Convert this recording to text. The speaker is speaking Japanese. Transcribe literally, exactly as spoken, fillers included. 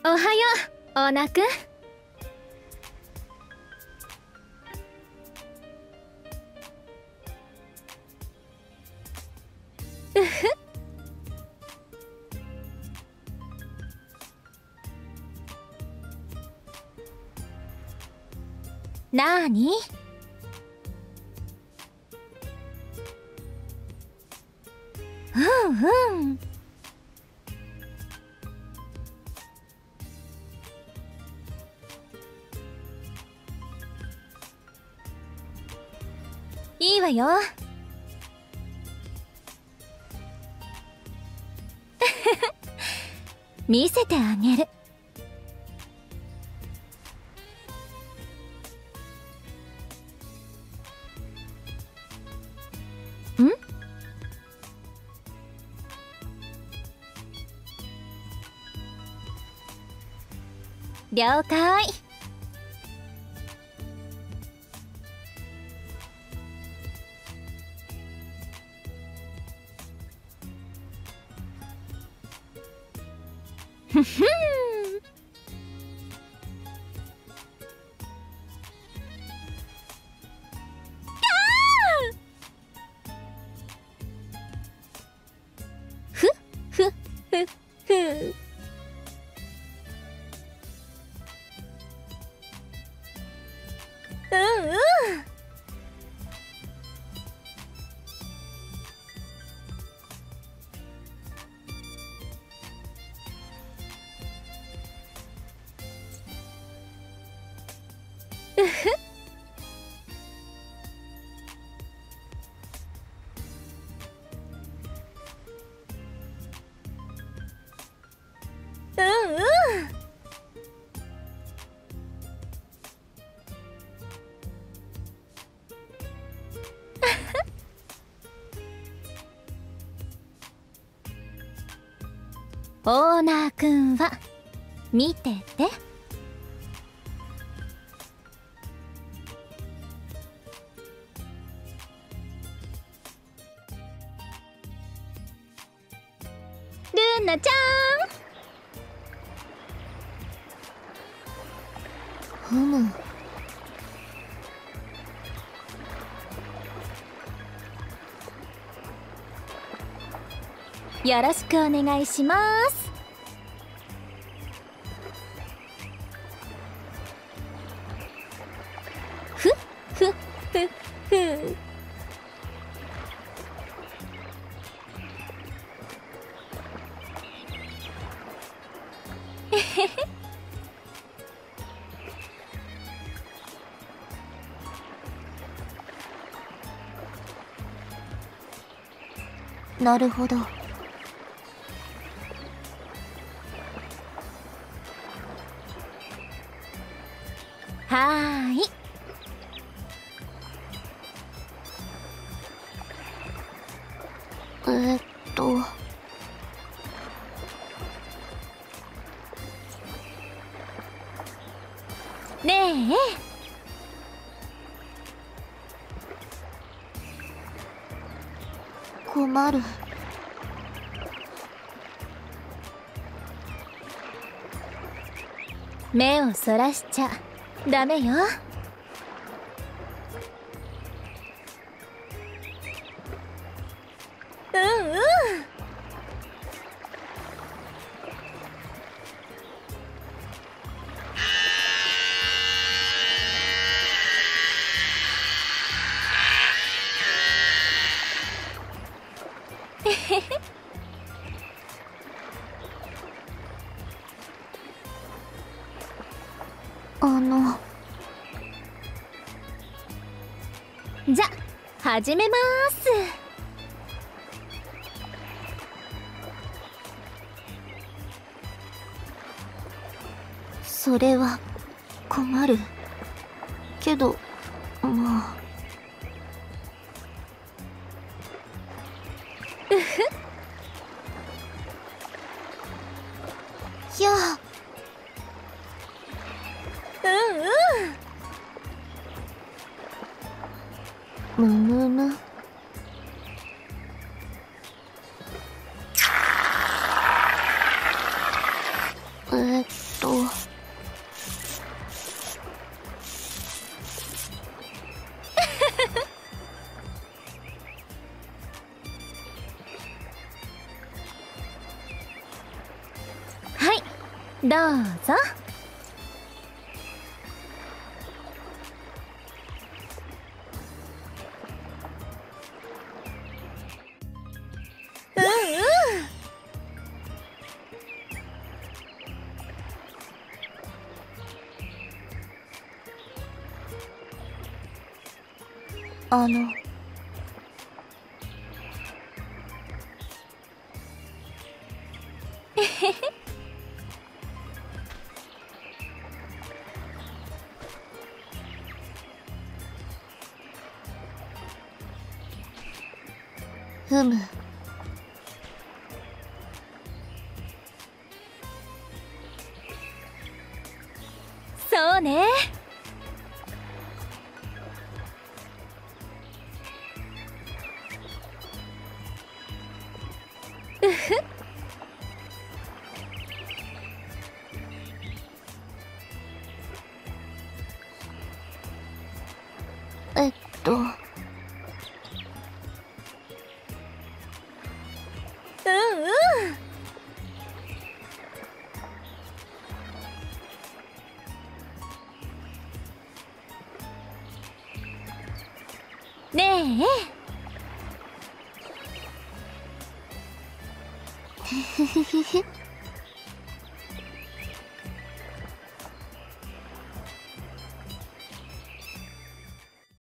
おはよう、オーナーくん。うふ。なーに？うんうん。いいわよ。見せてあげる。ん？了解。ふふん。ふふふふ。うんうん。うふ。うんうん。オーナーくんは見てて。ルンナちゃん。ふむ。よろしくお願いします。ふっふっふっふ。えへへ。なるほど。はーい。えーっとねえ。困る。目をそらしちゃダメよ。うんうん。えへへ。あのじゃ始めます。それは困るけど、まあ。うふ。やあ。うんうん。むむむ。 えー、っとはい、どうぞ。うんうん。 あのふむ。 そうね。うふ。 えっとうんうん。ねえ。 ふふふふ。